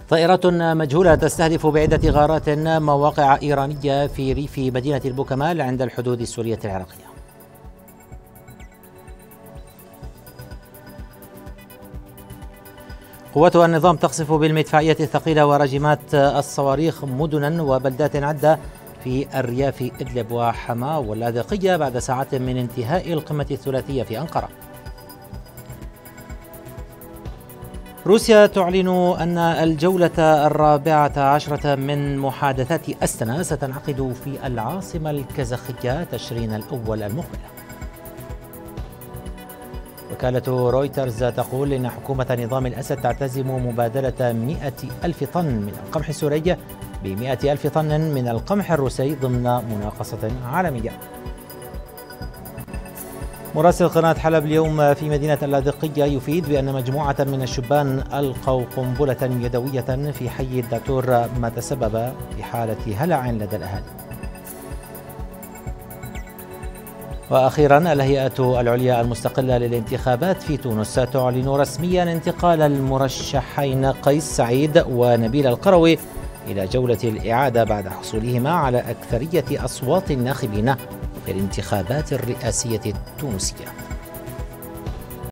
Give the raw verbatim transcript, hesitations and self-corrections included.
طائرات مجهولة تستهدف بعدة غارات مواقع إيرانية في ريف مدينة البوكمال عند الحدود السورية العراقية. قوات النظام تقصف بالمدفعية الثقيلة وراجمات الصواريخ مدنا وبلدات عدة في الرياف إدلب وحما واللاذقية بعد ساعات من انتهاء القمة الثلاثية في أنقرة. روسيا تعلن أن الجولة الرابعة عشرة من محادثات أستنا ستنعقد في العاصمة الكازاخية تشرين الأول المقبل. وكالة رويترز تقول إن حكومة نظام الأسد تعتزم مبادلة مئة ألف طن من القمح السوري بمئة ألف طن من القمح الروسي ضمن مناقصة عالمية. مراسل قناة حلب اليوم في مدينة اللاذقية يفيد بأن مجموعة من الشبان ألقوا قنبلة يدوية في حي الداتور ما تسبب في حالة هلع لدى الأهالي. وأخيرا الهيئة العليا المستقلة للانتخابات في تونس تعلن رسميا انتقال المرشحين قيس سعيد ونبيل القروي إلى جولة الإعادة بعد حصولهما على أكثرية أصوات الناخبين في الانتخابات الرئاسية التونسية.